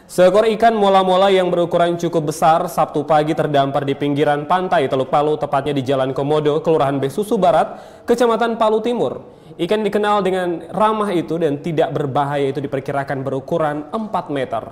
Seekor ikan mola-mola yang berukuran cukup besar Sabtu pagi terdampar di pinggiran pantai Teluk Palu, tepatnya di Jalan Komodo, Kelurahan Besusu Barat, Kecamatan Palu Timur. Ikan dikenal dengan ramah itu dan tidak berbahaya itu diperkirakan berukuran 4 meter.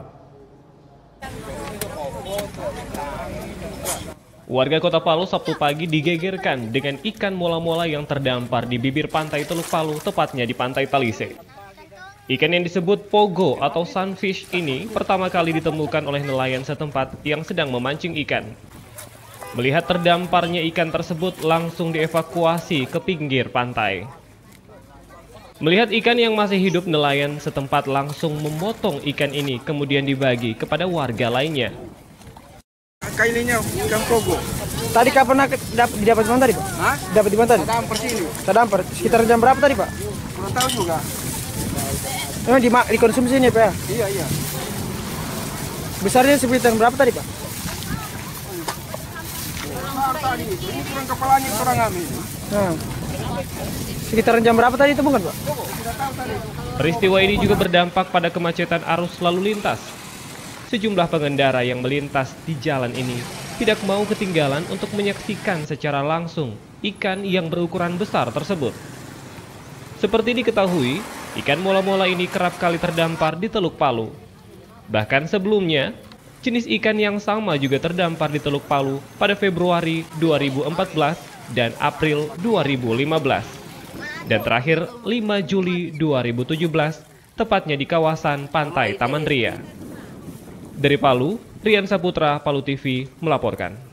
Warga Kota Palu Sabtu pagi digegerkan dengan ikan mola-mola yang terdampar di bibir pantai Teluk Palu, tepatnya di Pantai Talise. Ikan yang disebut pogo atau sunfish ini pertama kali ditemukan oleh nelayan setempat yang sedang memancing ikan. Melihat terdamparnya ikan tersebut, langsung dievakuasi ke pinggir pantai. Melihat ikan yang masih hidup, nelayan setempat langsung memotong ikan ini kemudian dibagi kepada warga lainnya. Kailinya ikan pogo. Tadi kapan didapat di mana tadi, Pak? Hah? Dapat di mana tadi? Terdampar sini. Terdampar. Sekitar jam berapa tadi, Pak? Kurang tahu juga. Memang dikonsumsi ini, Pak ya? Iya. Besarnya sekitar berapa tadi, Pak? Besar tadi. Ini kurang kepalanya kurang ambil. Nah. Sekitaran jam berapa tadi ditemukan, Pak? Peristiwa ini juga berdampak pada kemacetan arus lalu lintas. Sejumlah pengendara yang melintas di jalan ini tidak mau ketinggalan untuk menyaksikan secara langsung ikan yang berukuran besar tersebut. Seperti diketahui, ikan mola-mola ini kerap kali terdampar di Teluk Palu. Bahkan sebelumnya, jenis ikan yang sama juga terdampar di Teluk Palu pada Februari 2014 dan April 2015. Dan terakhir 5 Juli 2017, tepatnya di kawasan Pantai Taman Ria. Dari Palu, Rian Saputra, Palu TV melaporkan.